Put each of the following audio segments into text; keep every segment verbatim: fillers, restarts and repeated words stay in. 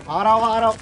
आ रहा हूँ आ रहा हूँ।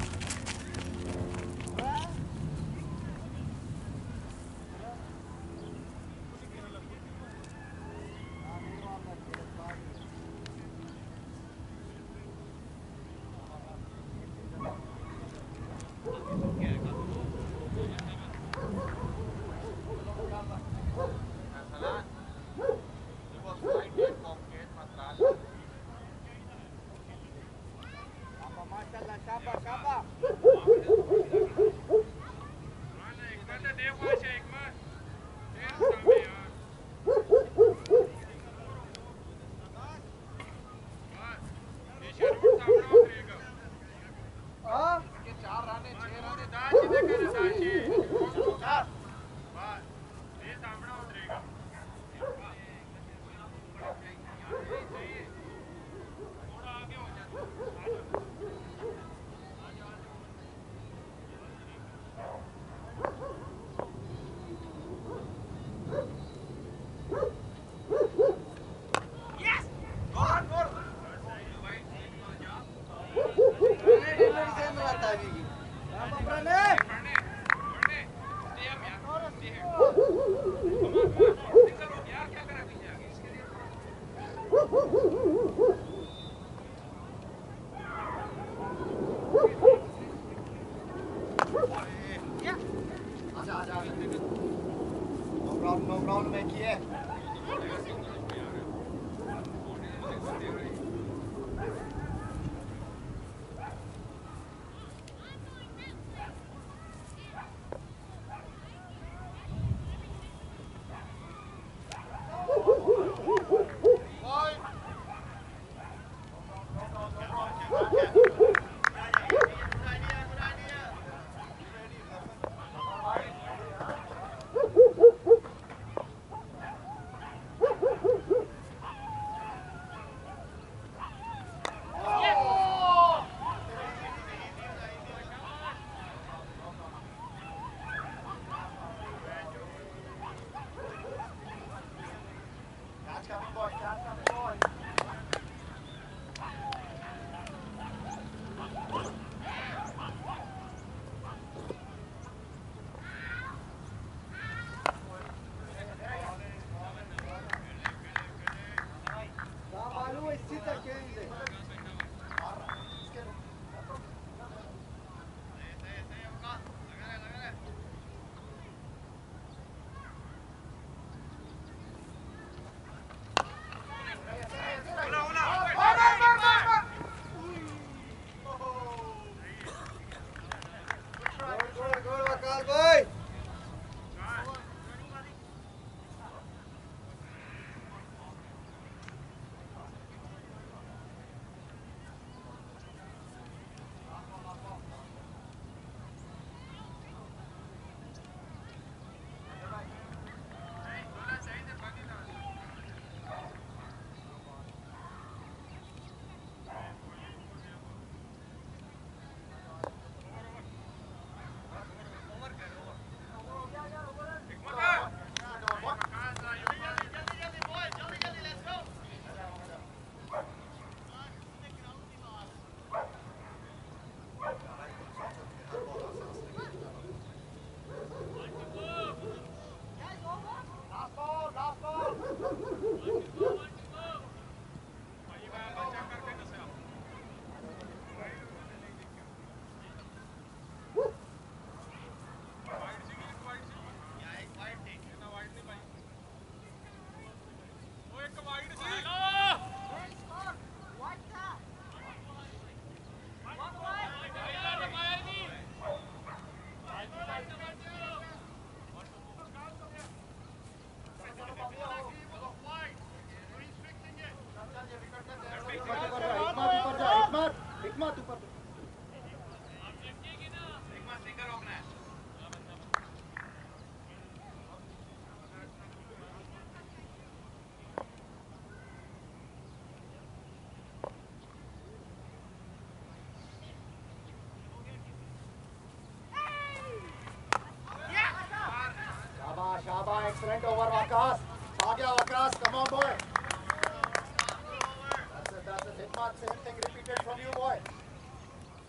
Shaba, excellent over Vakas. Agya Vakas, come on boy. That's it, that's it. Hit mark, same thing repeated from you boy.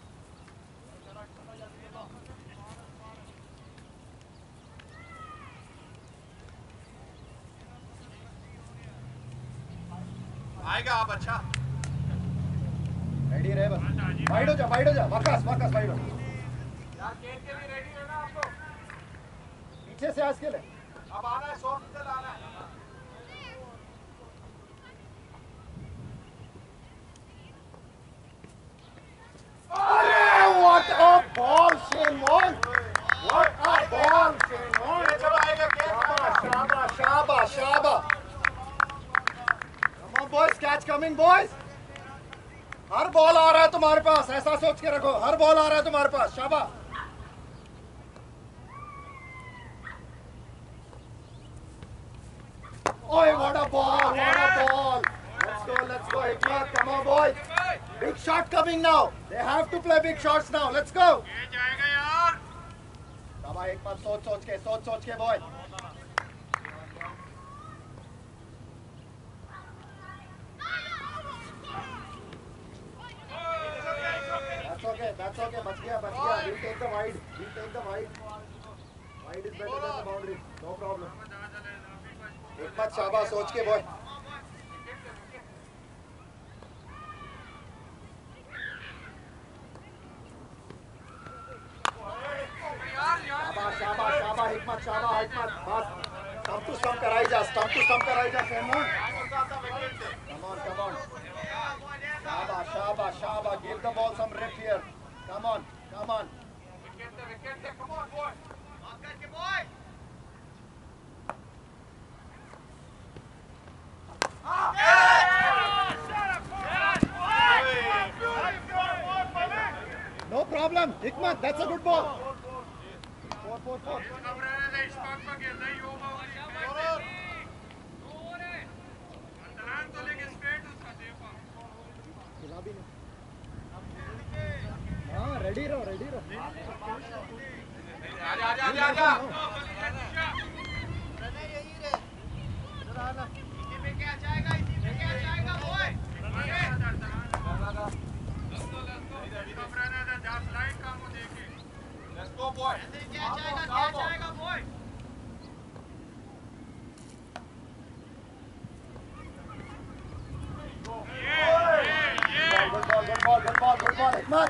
आएगा आप अच्छा रेडी रहे बस वाइड हो जा वाइड हो जा वकास वकास वाइड हो यार गेंद के लिए रेडी रहना आप लोग पीछे से आज के लिए अब आना है सौ मीटर आना है अरे what a ball Shane Warne what a ball Shane Warne शाबाश शाबाश शाबाश शाबाश come on boys catch coming boys हर बॉल आ रहा है तुम्हारे पास ऐसा सोच के रखो हर बॉल आ रहा है तुम्हारे पास शाबाश ओए what a ball what a ball let's go let's go Hikmat come on boys big shot coming now they have to play big shots now let's go ये जाएगा यार शाबाश हिकमत सोच सोच के सोच सोच के boy that's okay that's okay बच गया बच गया we'll take the wide we'll take the wide wide is better than the boundary no problem हिकमत शाबाश सोच के बॉय शाबाश शाबाश शाबाश हिकमत शाबाश हिकमत बस स्टंप टू स्टंप कराई जा स्टंप टू स्टंप कराई जा सेमोन come on come on शाबाश शाबाश शाबाश give the ball some rip here come on come on wicket दे विकेट दे कम ऑन बॉय मार करके boy no problem Hikmat that's a good ball four four four खिला भी नहीं हाँ रेडी रहो रेडी रहो आजा आजा आजा आजा इसी में क्या जाएगा इसी में क्या जाएगा बॉय लेट्स गो बॉय क्या जाएगा क्या जाएगा boy good ball good ball good ball good ball Hikmat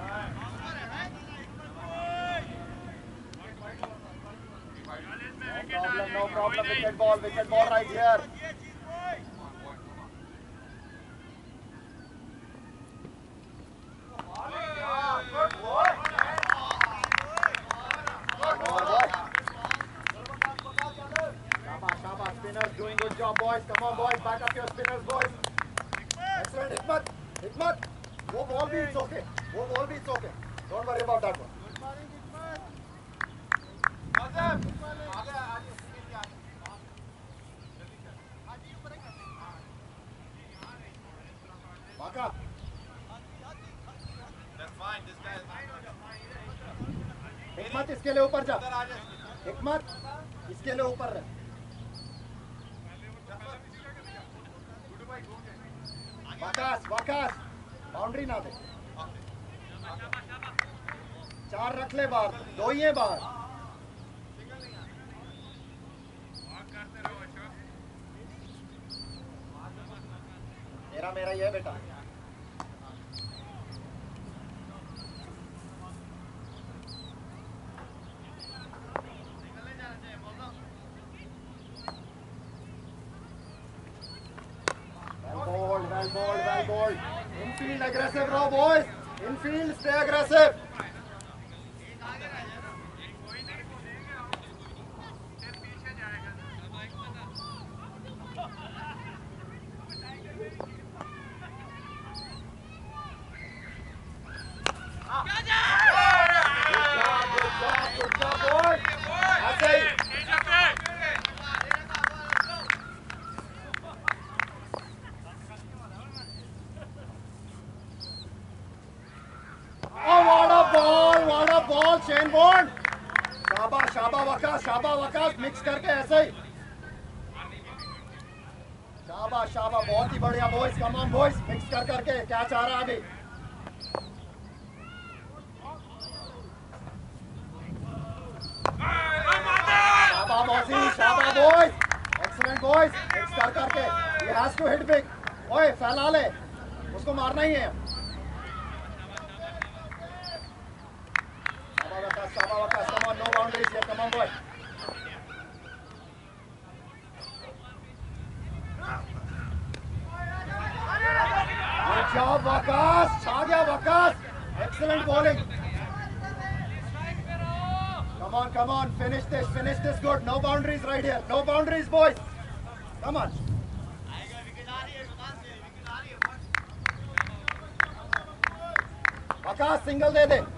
no problem no problem wicket ball wicket ball right here Spinners doing good job, boys. Come on, boys. Back up your spinners, boys. Excellent, Hikmat. Hikmat. Wo ball bhi it's okay. Wo ball bhi it's okay. Don't worry about that one. Good morning, Hikmat. आगे आगे आगे Baka. That's fine. This guy is Hikmat इसके लिए ऊपर जा. Hikmat इसके लिए ऊपर रह. वकास वकास बाउंड्री ना दे चार रख ले बाहर दो ही है बाहर मेरा मेरा ये बेटा Well bowled, well bowled. Infield aggressive now, boys. Infield, stay aggressive. Good job, good job, good job, boys. That's it. Ball चेन बॉन्ड शाबाश शाबाश वकास शाबाश वकास मिक्स करके ऐसे ही शाबाश शाबाश बहुत ही बढ़िया boys come on boys mix कर करके क्या चाह रहा है अभी शाबाश मौसी शाबाश बॉयज एक्सीलेंट बॉयज मिक्स कर करके he has to hit big ओए फैला ले, उसको मारना ही है। Come on, no boundaries here. Come on, boy. Good job, Wakas. छा गया Wakas. Excellent bowling. Come on, come on. Finish this. Finish this good. No boundaries right here. No boundaries, boys. Come on. Wakas, single दे दे.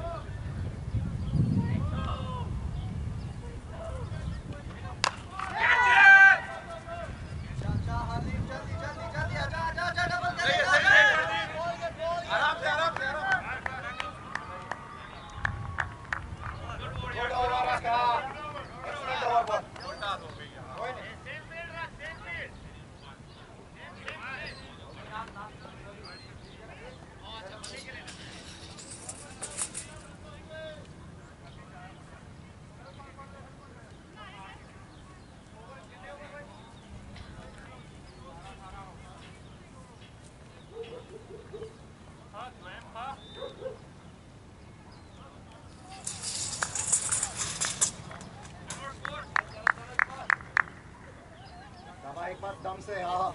एक बार दम से हाँ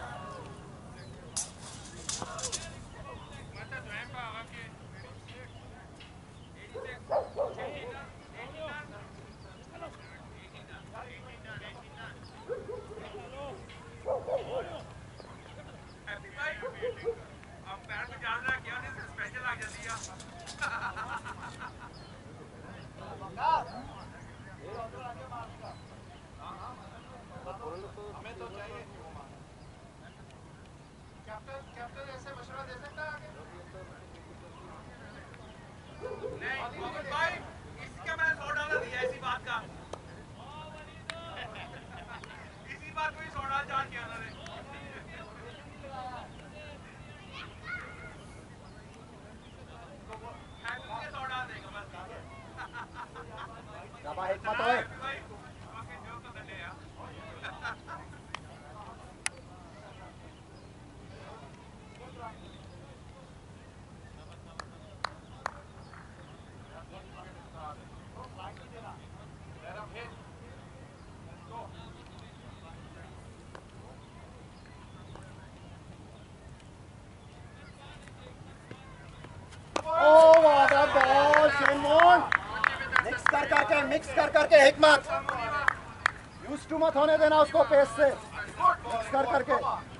mix कर करके हिकमत use to मत होने देना उसको पेस से मिक्स कर करके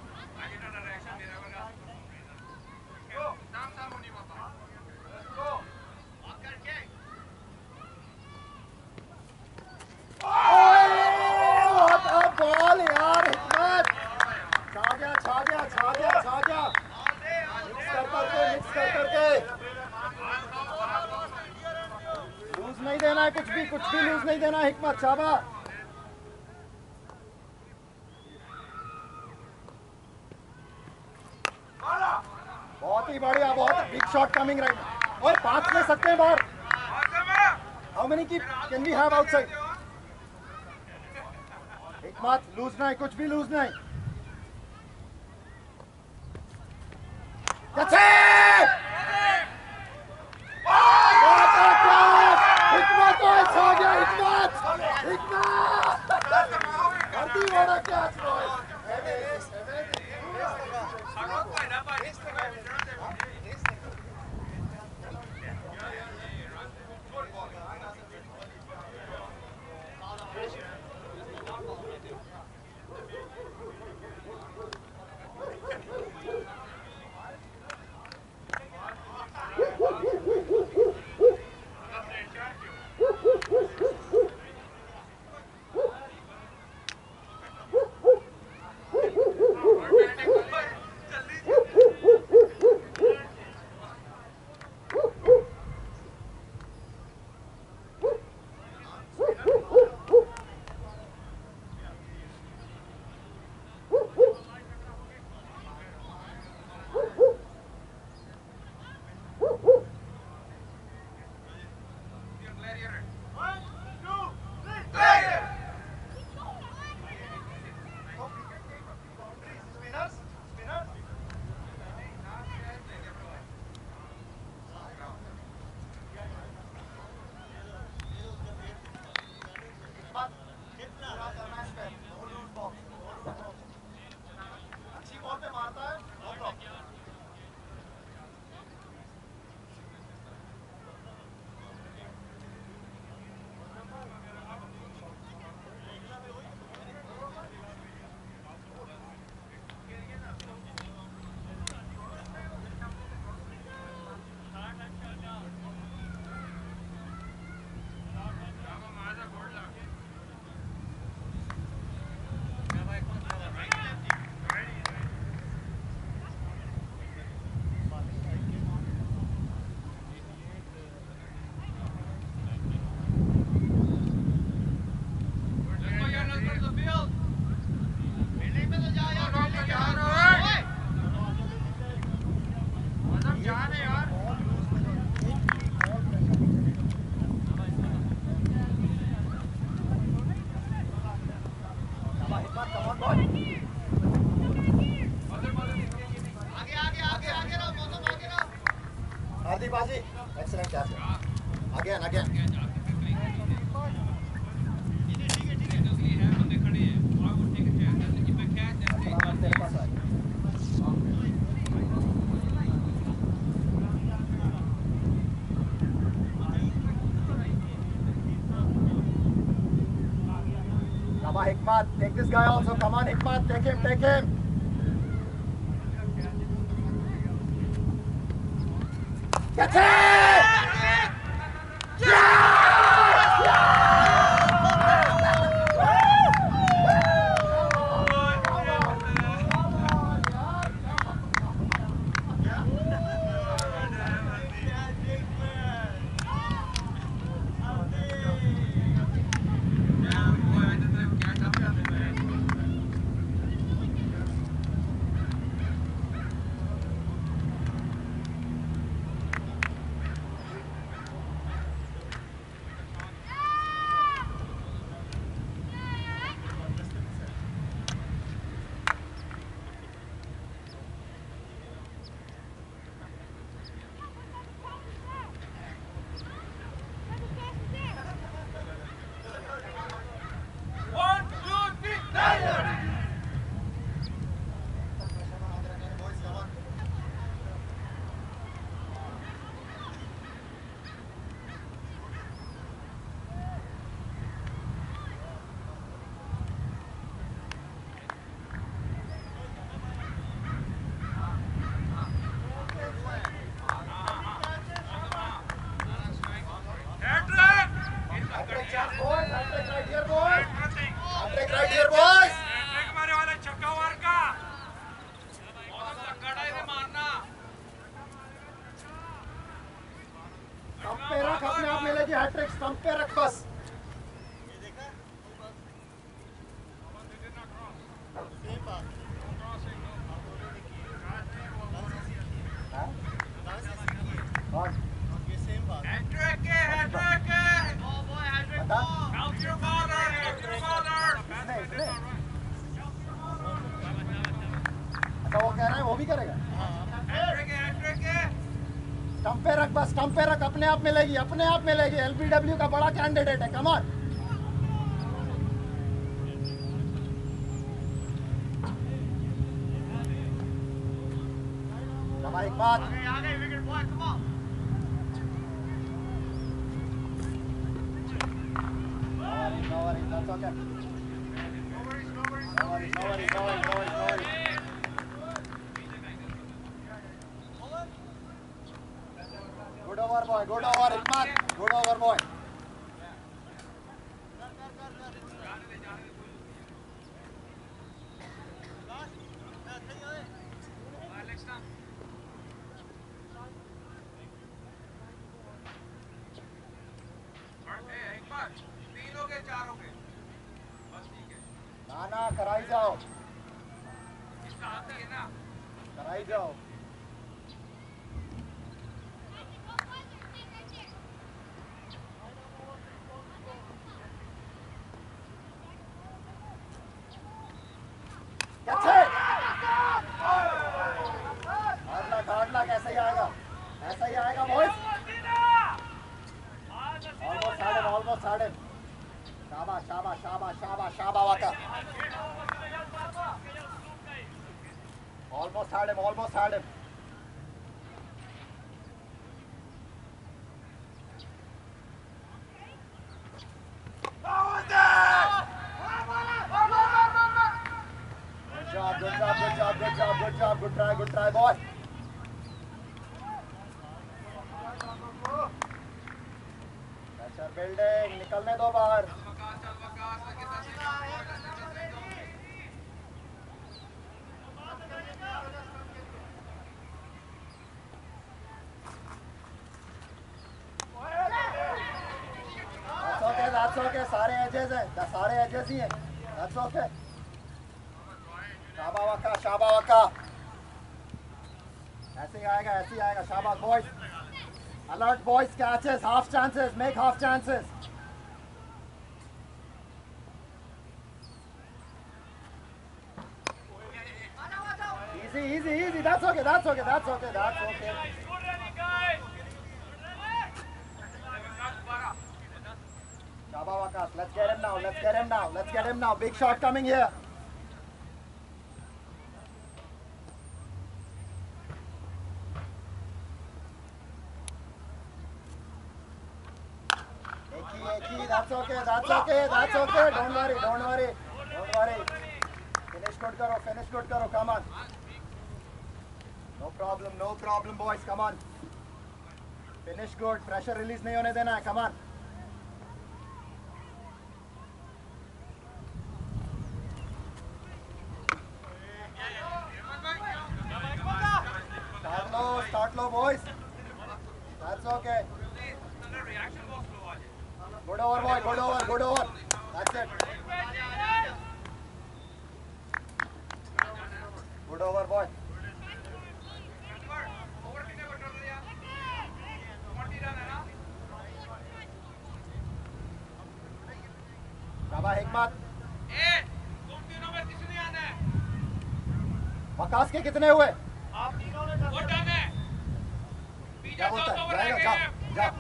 बॉल यार हिकमत छा गया छा गया छा गया छा गया मिक्स कर करके मिक्स कर करके नहीं देना है कुछ भी कुछ भी लूज नहीं देना हिकमत शाबा बहुत ही बढ़िया बहुत बिग शॉट कमिंग राइट और पांच ले सकते हैं बाहर हाउ मेनी की can we have outside Hikmat loose नहीं कुछ भी लूज नहीं That's it! हार्दिक बाजी excellent catch again again Come on, Hikmat, take this guy also. Come on, Hikmat, take him, take him. Get it! Stump पे रख अपने आप मिलेगी अपने आप मिलेगी एलबीडब्ल्यू का बड़ा कैंडिडेट है कम ऑन एक बात आगे wicket boy come on no worry that's okay no worries no worries no worries no worries no worries no worries Good over boy, good over Hikmat, good over boy. ना ना कराई जाओ, कराई जाओ. Almost had him, almost had him. Good job, good job, good job, good job, good job, good try, good try, boy. Pressure building, निकलने दो बाहर. That's okay, सारे edges हैं, सारे edges ही हैं. That's okay. शाबा वक्का, शाबा वक्का. ऐसे ही आएगा, ऐसे ही आएगा. शाबाश boys. Alert boys, catches, half chances, make half chances. Easy, easy, easy. That's okay, that's okay, that's okay, that's okay. Shaba Wakas, let's get him now, let's get him now, let's get him now. Big shot coming here. That's okay, that's okay, that's okay. Don't worry, don't worry, don't worry. Finish good karo, finish good karo, come on. No problem, no problem boys, come on. Finish good, pressure release nahi hone dena hai, come on. Start low, start low boys. That's okay. Good over boy, good over, good over. That's it. Good over boy. Shaba Hikmat. Waqas के कितने हुए? आप तीनों ने वो done है. क्या बोलता है? जाएगा, जाओ, जाओ.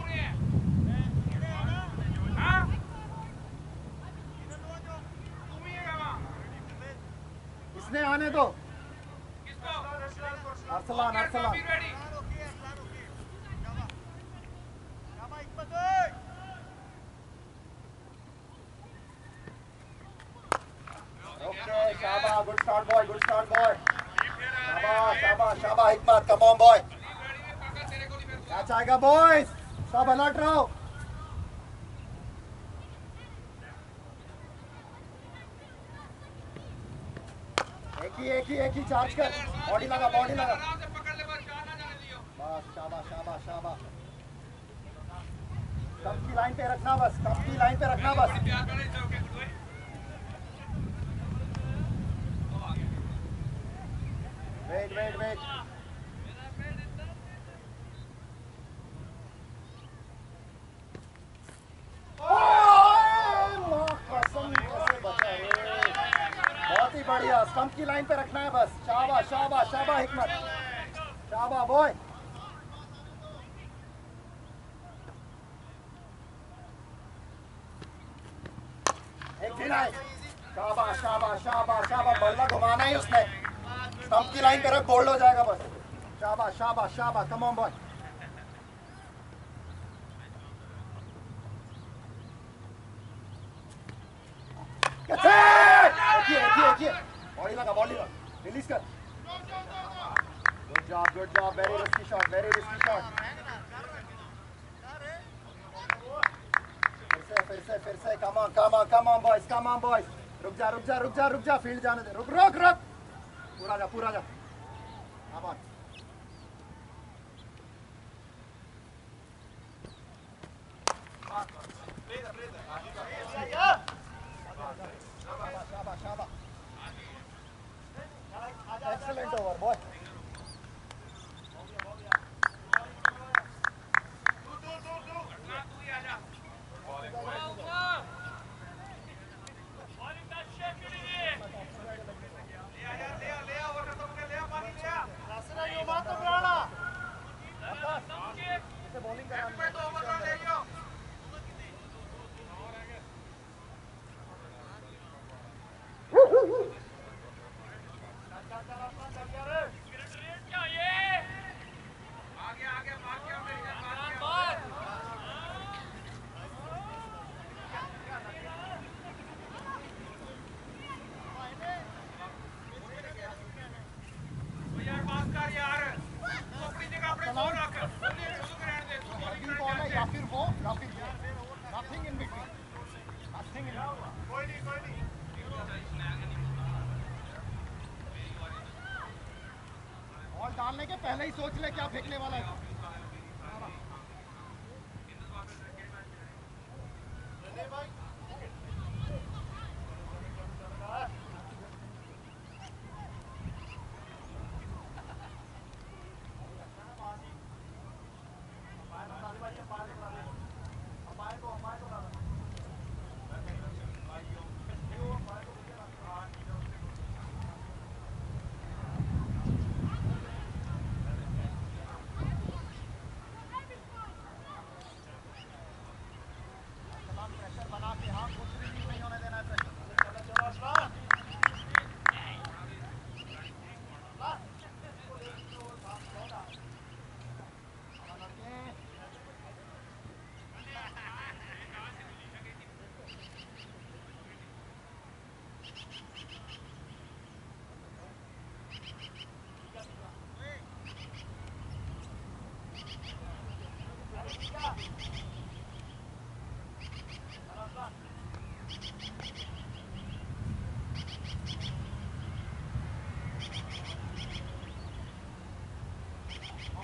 किसने आने दो? Arsalan, Arsalan. Okay, Shaba, good start boy, good start boy. Shaba, Shaba, Shaba, Hikmat, come on boy. Catch आएगा boys. सब अलर्ट रहो. एक ही एक ही एक ही चार्ज कर. बॉडी लगा, बॉडी लगा. बस शाबाश, शाबाश, शाबाश. कम की लाइन पे रखना बस, कम की लाइन पे रखना बस. Wait wait wait. बहुत ही बढ़िया. स्टंप की लाइन पे रखना है बस. शाबाश, शाबाश, शाबाश हिकमत. शाबाश बॉय. एक भी नहीं. शाबाश, शाबाश, शाबाश, शाबाश. बल्ला घुमाना ही उसने. स्टंप की लाइन पे रख, बोल्ड हो जाएगा बस. शाबाश, शाबाश, शाबाश. Come on boy. बॉडी लगा, बॉडी लगा. रिलीज कर. Good job, good job. Very risky shot, very risky shot. फिर से फिर से फिर से. Come on, come on, come on boys, come on boys. रुक जा, रुक जा, रुक जा, रुक जा. फील्ड जाने दे. रुक रुक रुक. पूरा जा, पूरा जा. Come on. शाबाश, शाबाश. Excellent over, boy. डालने के पहले ही सोच ले क्या फेंकने वाला है.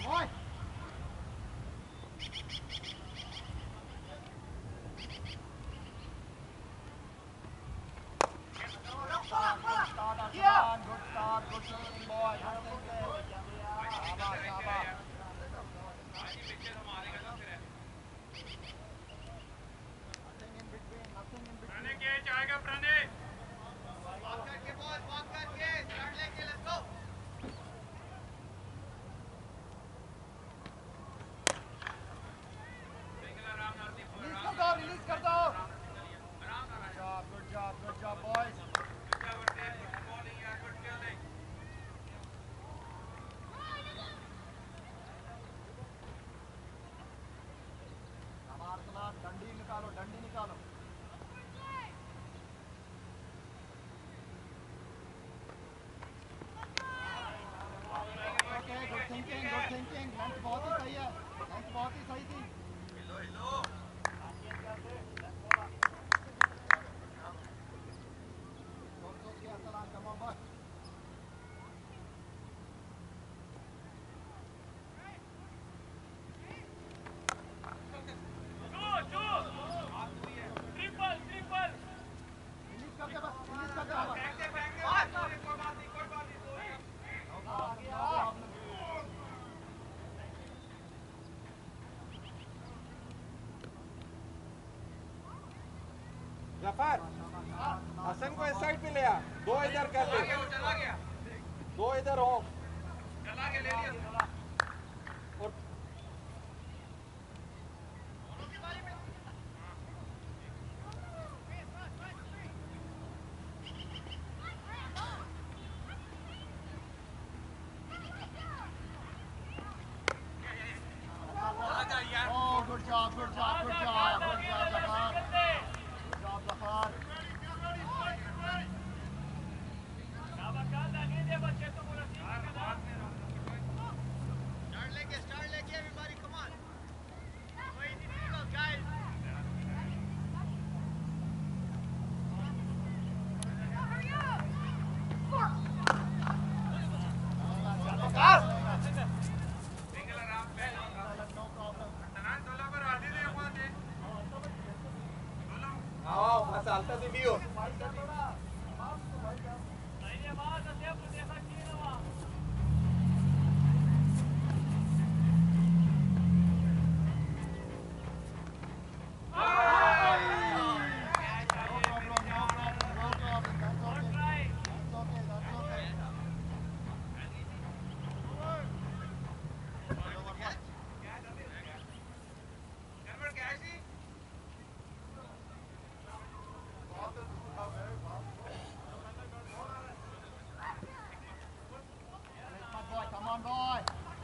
Boy. Start, good start, Arsalan. Good start, good thinking, boy. Good thinking. Shabash, shabash. Nothing in between, nothing in between. Pranay के जाएगा प्रणय Walk करके बॉल walk करके start लेके let's go. Release कर दो, release कर दो. Good job, good job, good job, boys. अब आर्सलान डंडी निकालो, डंडी निकालो. Okay, good thinking, good thinking. Length बहुत ही सही है. Length बहुत ही सही थी. सोच सोच के Arsalan, come on, boy. Triple triple Release कर दे बस, release कर दे बस. जफर हसन को इस साइड पे ले आ. दो इधर कर दे. चला गया दो इधर हो. चला गया ले लिया और Oh, good job, good job, good job, good job, Zafar. Good job, Zafar. Start लेके start लेके everybody come on. So easy difficult guys. No problem. आओ मसालता से भी हो. No problem, no problem, no problem. That's okay. That's okay, that's okay. Hikmat boy, come on boy.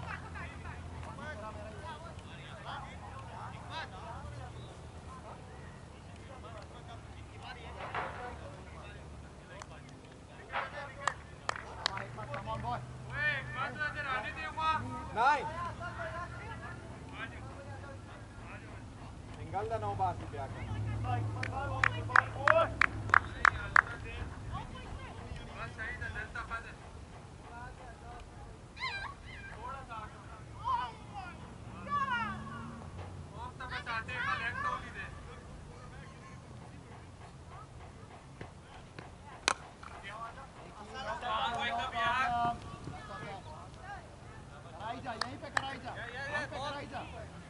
Hikmat, come on boy. Nine. Single the no basi पे आकर. कराई जा, यहीं पे कराई जा, यहीं पे कराई जा.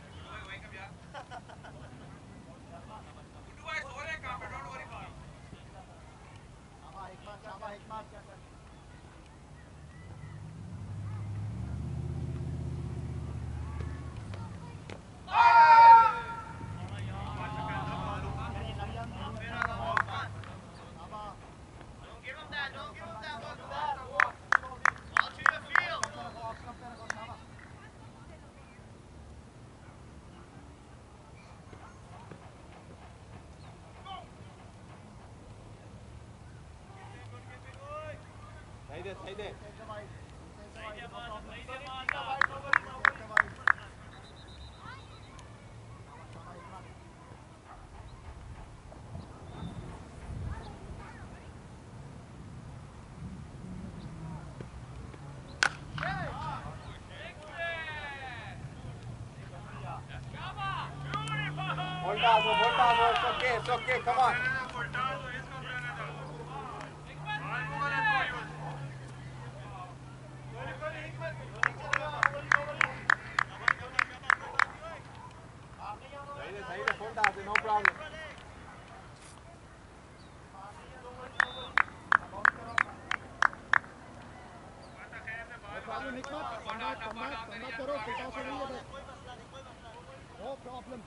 शाबाश हिकमत, शाबाश हिकमत. Don't give him that, don't give him that one. Ball to the field. सही दे सही दे. Voltage, voltage, it's okay, it's okay, come on. सही है, सही है, voltage, no problem. problem Hikmat, come back, come back, come back करो, sit off नहीं है बस. No problem.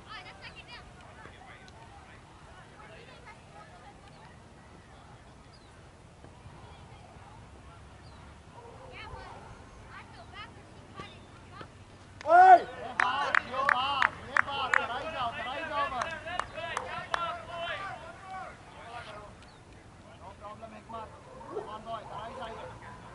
ओए! ये बात, ये बात, ये बात, कराई जाओ, कराई जाओ बस. No problem Hikmat. Come on boy, कराई जाइए.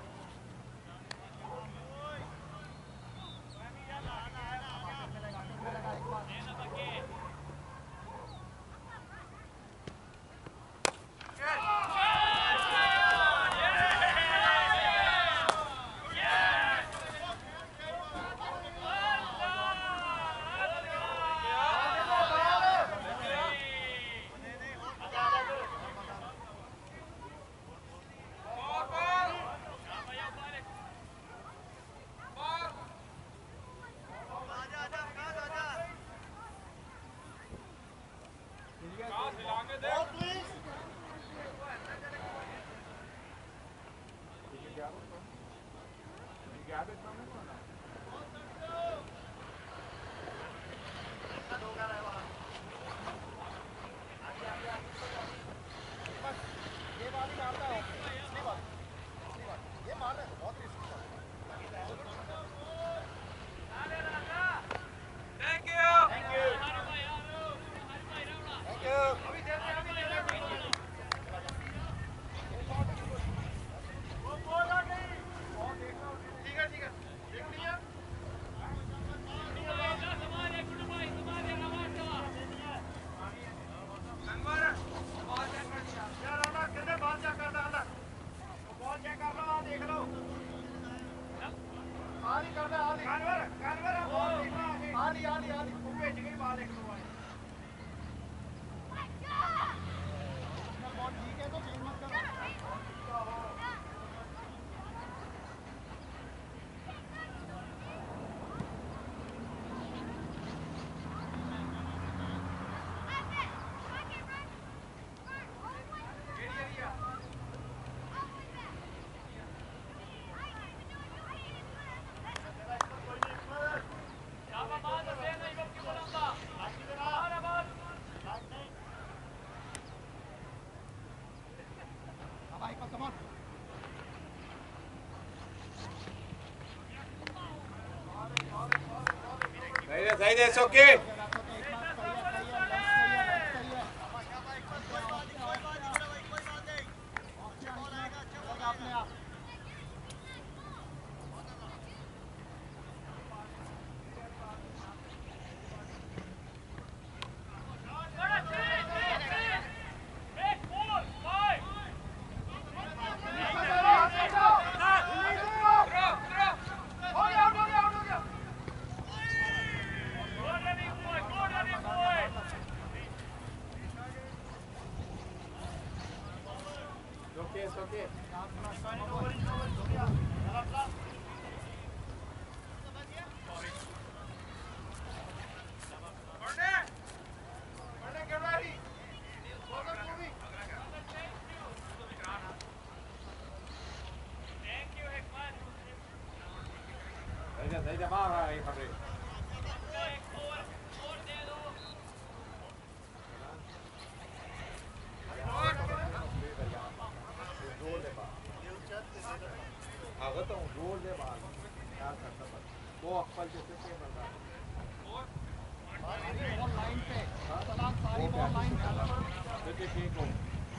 सही है, it's okay. सही जवाब है ये खबरें. आगत हूँ जोर दे बाल यार करता बस वो अक्पल जैसे के बंदा बॉल लाइन पे सलाम सारी बॉल लाइन पे देखिए ठीक हो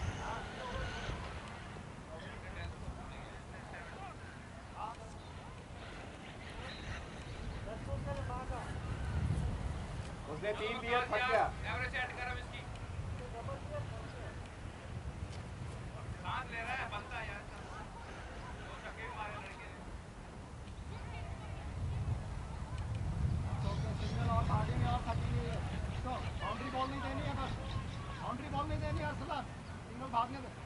उसने तीन दिया थक गया एवरेज सेट करो इसकी सांस ले रहा है बनता यार वो धक्के मारे लड़के ने तो सिग्नल और हार्डिंग और थकी हुई है तो बाउंड्री बॉल नहीं देनी है बस बाउंड्री बॉल नहीं देनी है अरसलान तीन लोग भागने दे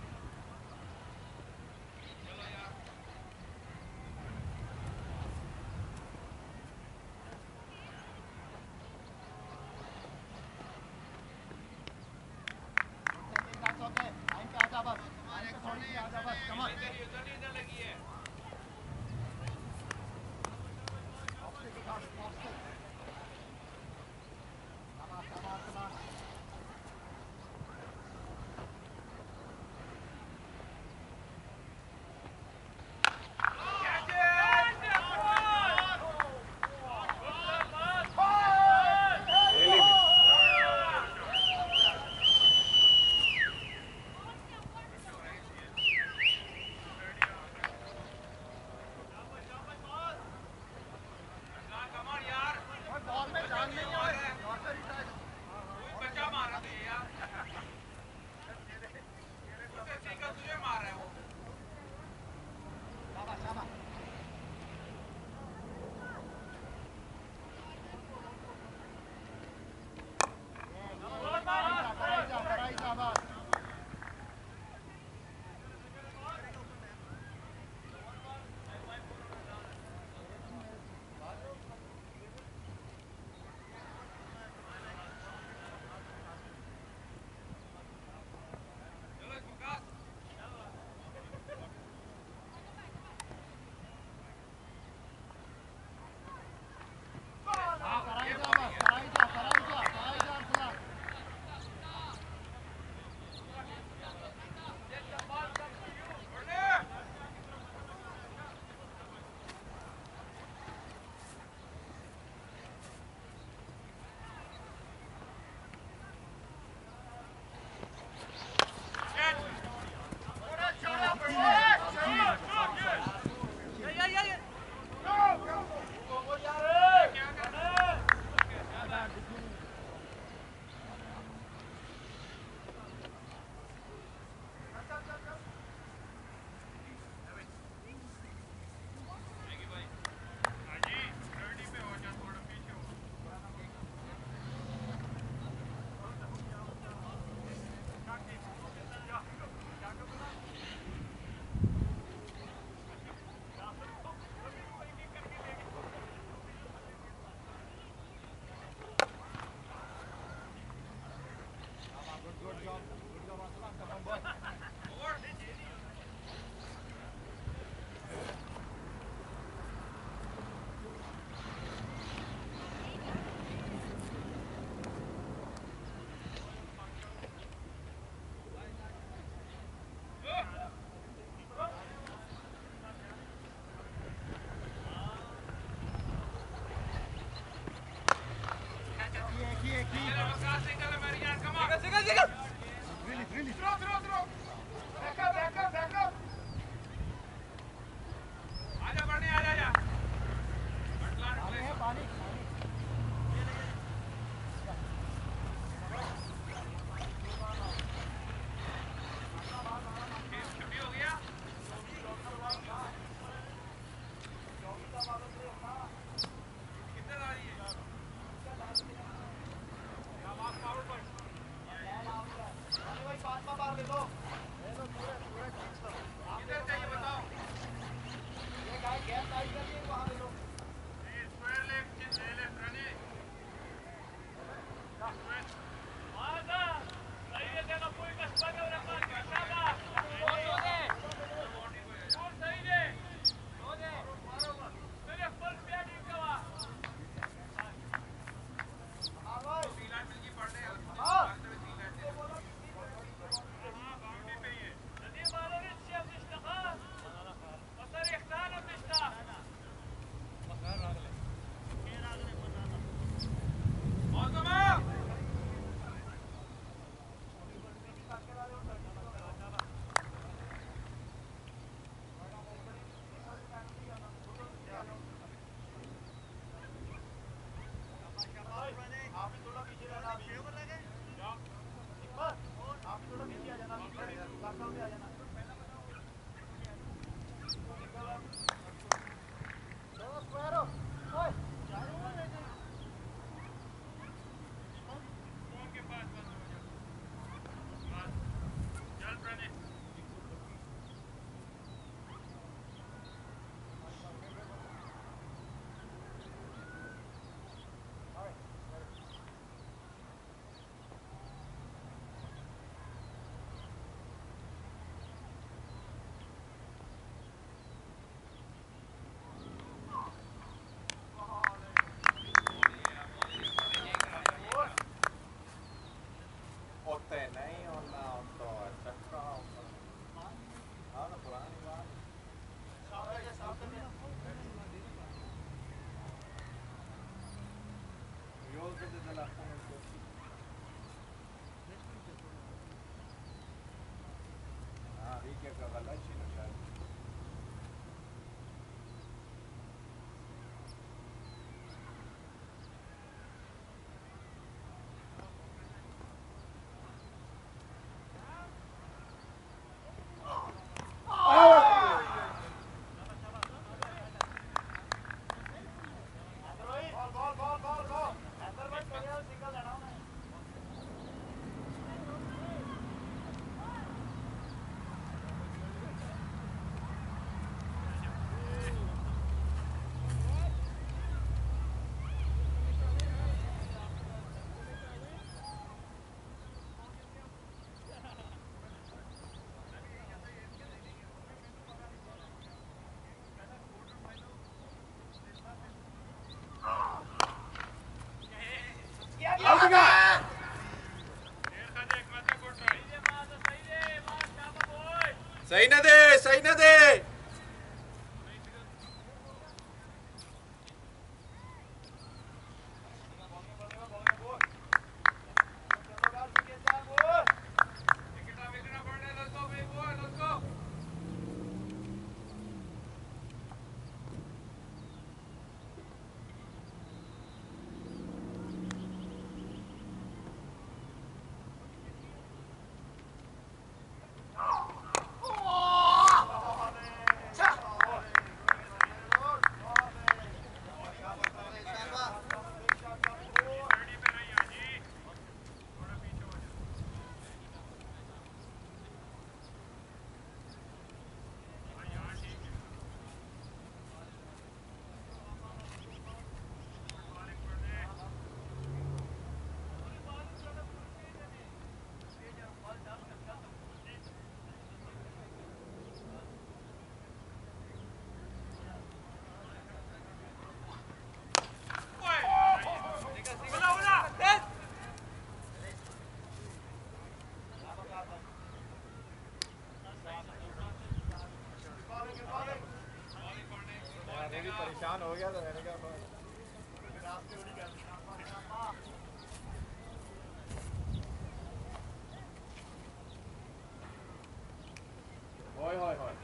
के पास हाँ विकेट का गलत छी ना शायद सही न दे सही न दे परेशान हो गया तो मैंने कहा होय होय होय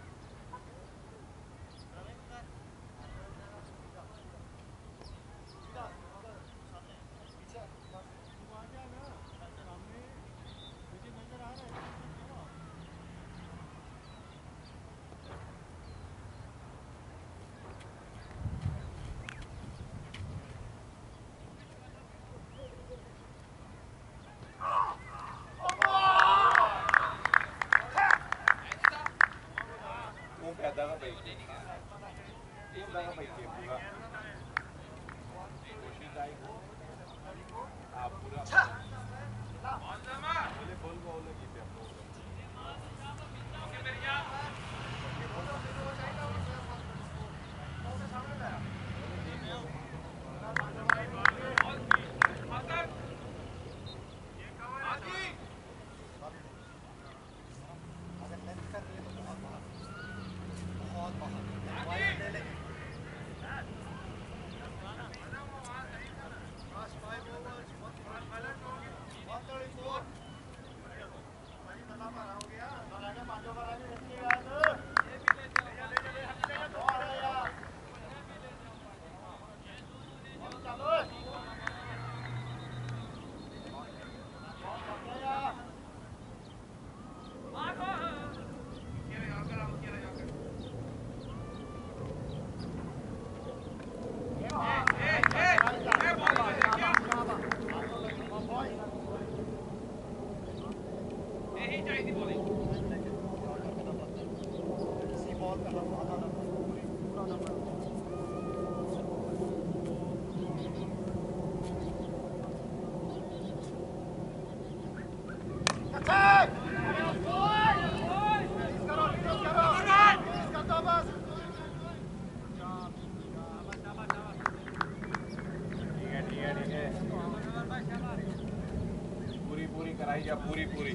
पूरी पूरी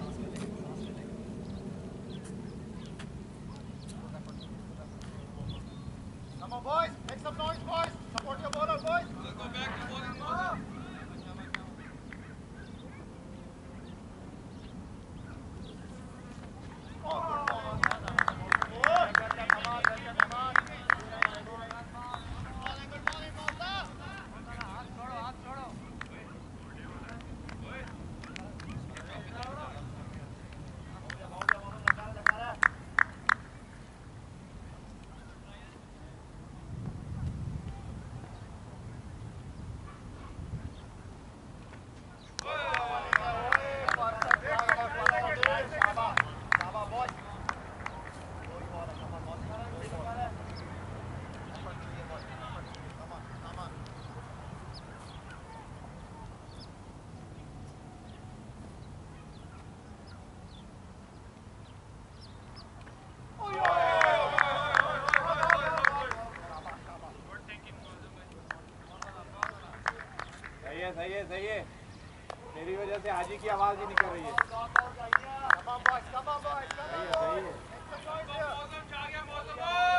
Come on, boys. Make some noise, boys. Support your bowler, boys. Let's go back to bowling mode. है सही है सही है तेरी वजह से हाजी की आवाज ही निकल रही है सही है सही है मौसम छा गया मौसम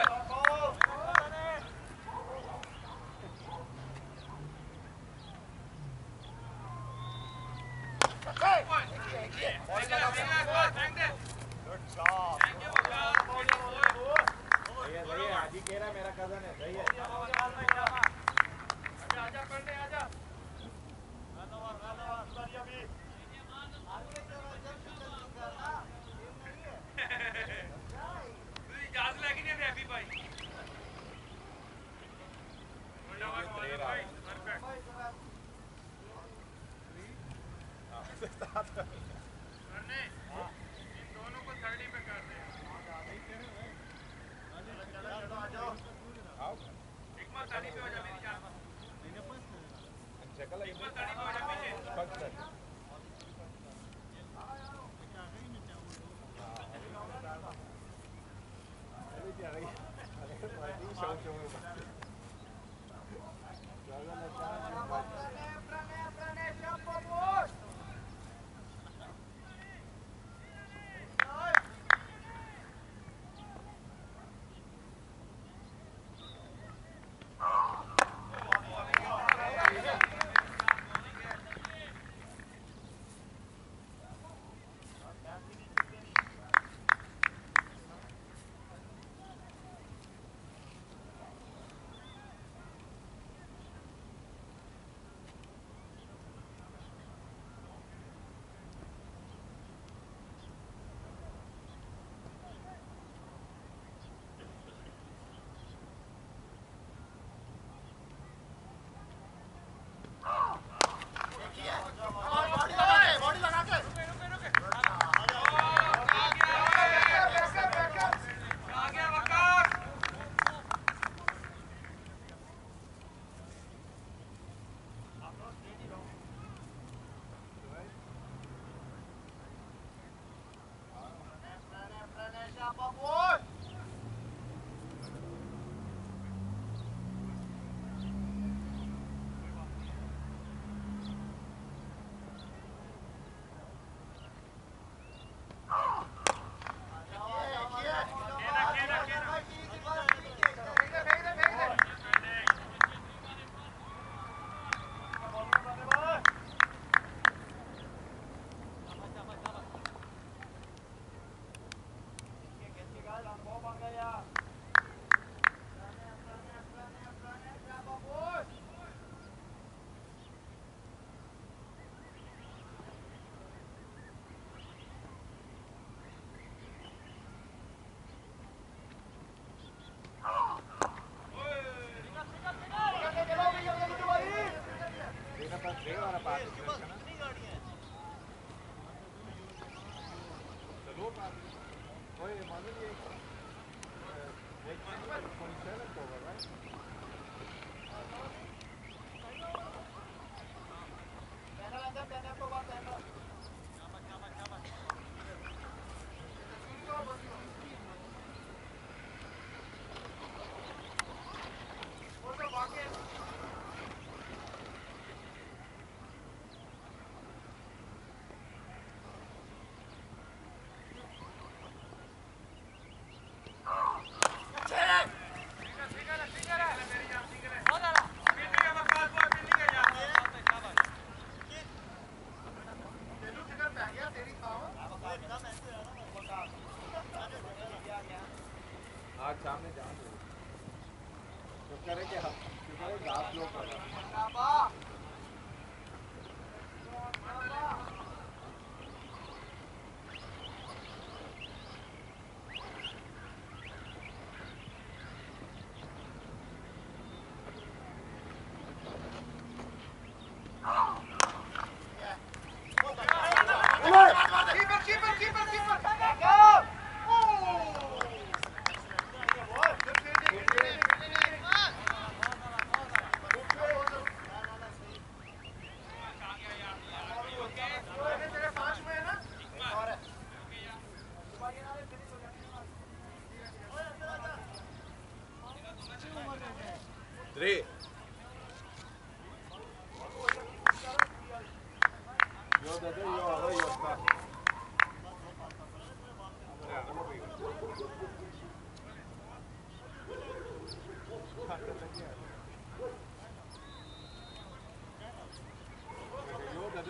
सही है सही है हाजी कह रहा मेरा कजन है सही है आजा पढ़ने आजा इजाजत लगी नहीं अभी अभी भाई करने इन दोनों को थर्डी पे कर दे हिकमत थर्डी पे हो जा मेरी जान हिकमत थर्डी पे हो जा पीछे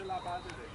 ला पाते थे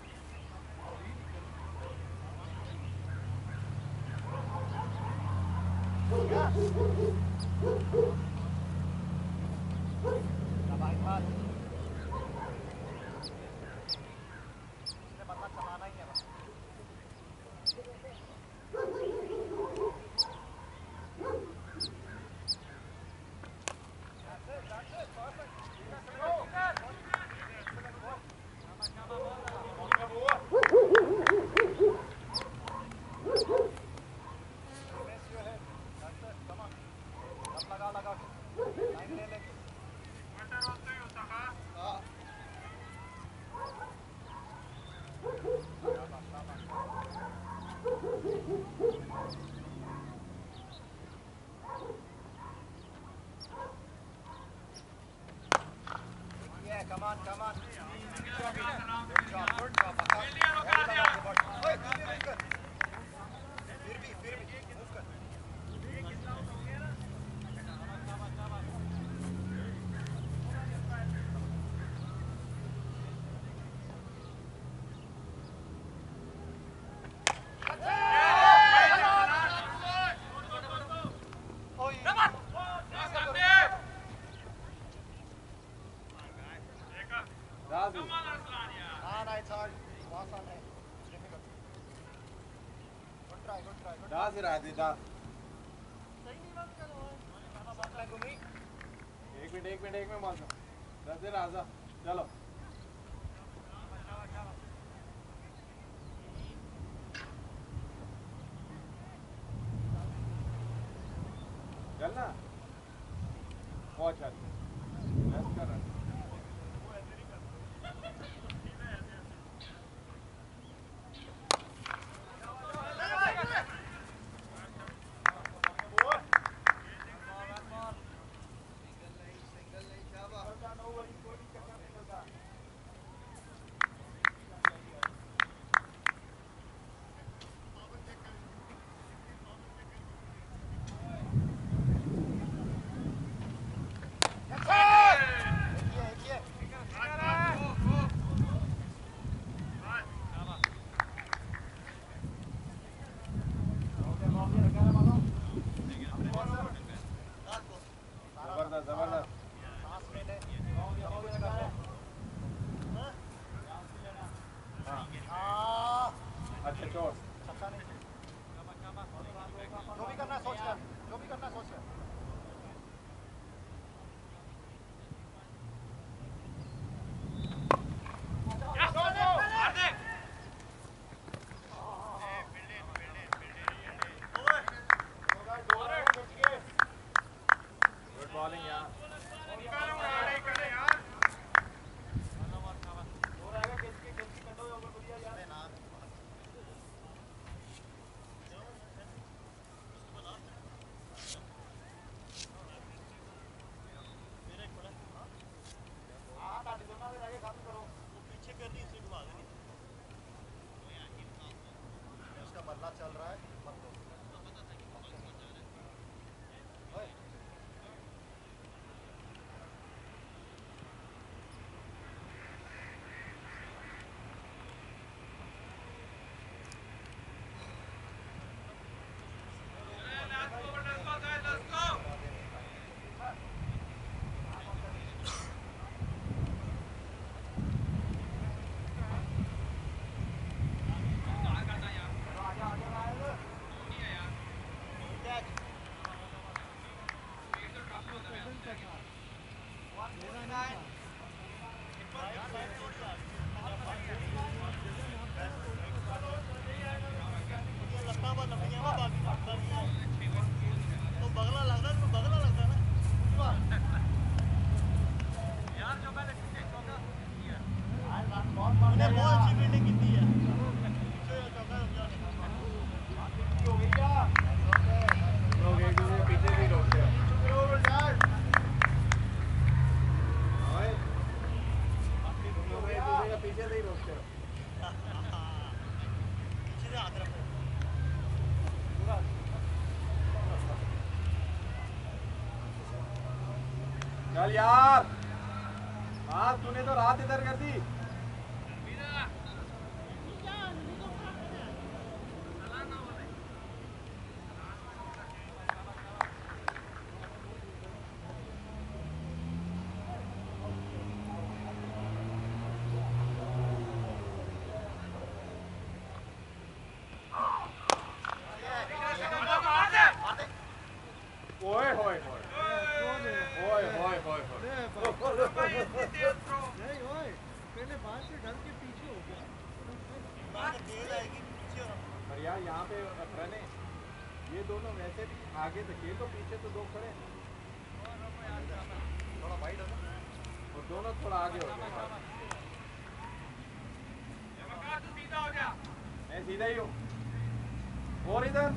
Come on, come on. Good job, good job. Hey, good, good, good. फिर भी, फिर भी, move कर. एक मिनट एक मिनट एक मिनट मालूम दस दिन आजा चलो चलना बहुत अच्छा रेस्ट कर रहा है चल रहा है मत दो चल यार हाँ तूने तो रात इधर कर दी दोनों वैसे भी आगे से खेलो, पीछे तो दो खड़े हैं। थोड़ा वाइड हो ना, और दोनों थोड़ा आगे हो जाए। तू सीधा हो जा। मैं सीधा ही हूँ। और इधर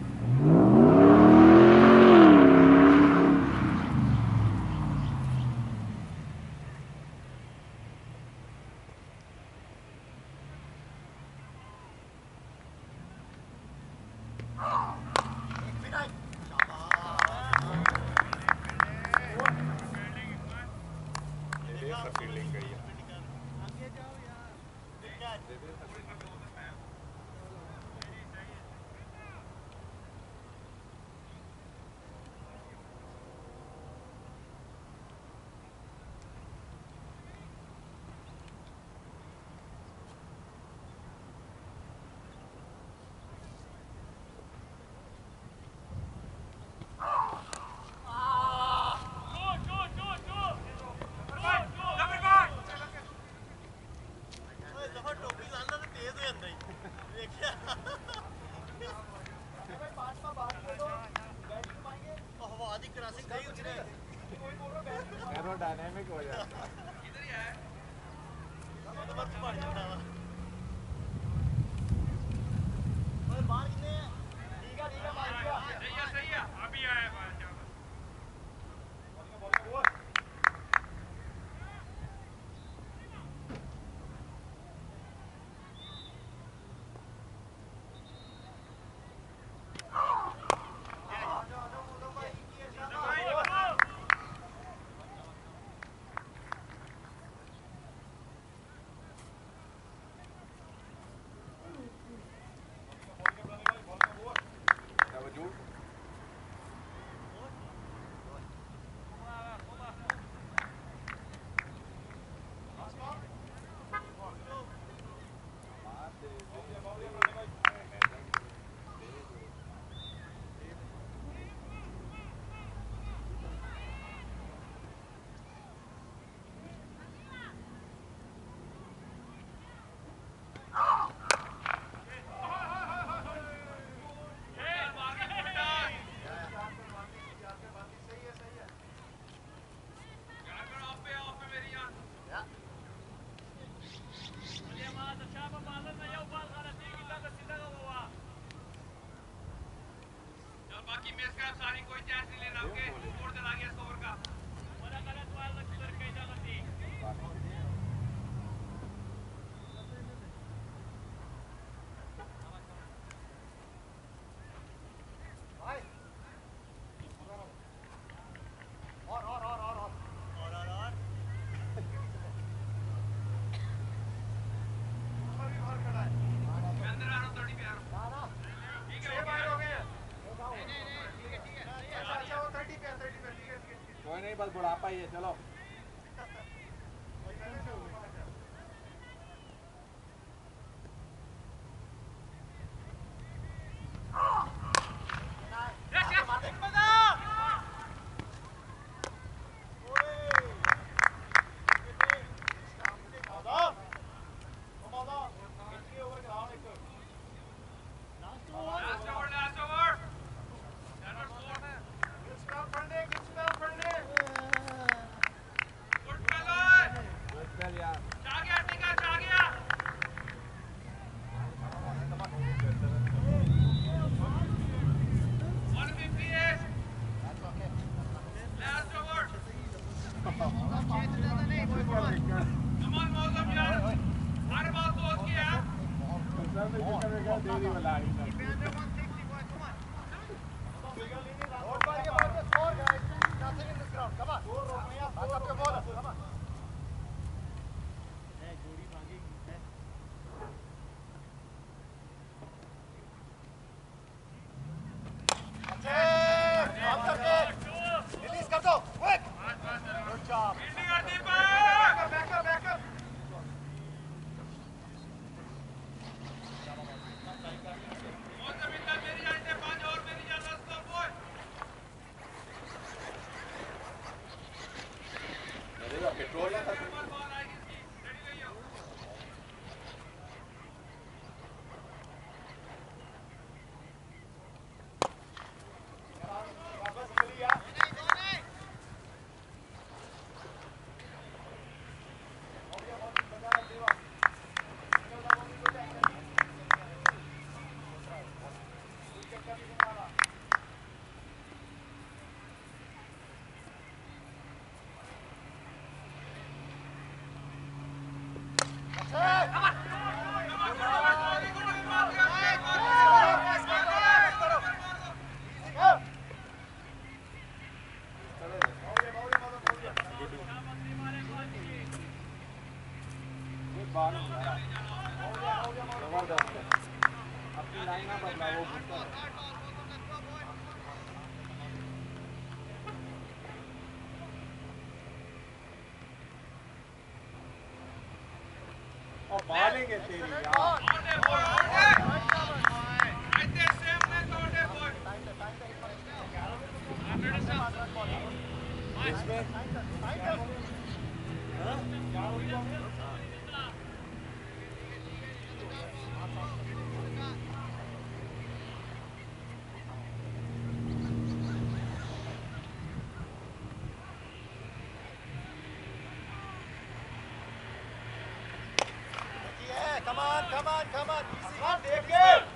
एरोडायनेमिक हो जाता है। इधर ही है। सही है सही है। अभी आया बाहर जा। बाकी मैच का सारी कोई चांस नहीं लेना। ओके स्कोर चला गया स्कोर का। बड़ा गलत वाला कर के जाती। और और और और और और और और अभी बाहर खड़ा है। मैं अंदर आ रहा हूं थोड़ी पे आ रहा हूं। ठीक है बाहर हो गए। नहीं नहीं नहीं ठीक है ठीक है। अच्छा अच्छा वो तीस पे तीस पे ठीक है ठीक है। कोई नहीं, बस बुढ़ापा ही है। चलो लास्ट ओवर लास्ट ओवर। सर्वर स्कोर है। स्पेल पढ़ने स्पेल पढ़ने। Good spell. गुड स्पेल यार। आ गया ठीक है आ गया। वन फिफ्टी है। Last over. Come on Mausam यार। हर बाल सोच के यार। देरी वाला Don't worry about the score, guys. Nothing in this ground. Come on. Pass up your ball. Come on. Stop करके release कर दो. Quick. Good job. फील्डिंग और Deepak. Back up, back up. अपनी लाइन ना बदला वो और मारेंगे तेरी यार Come on, come on, come on. Easy. Take it.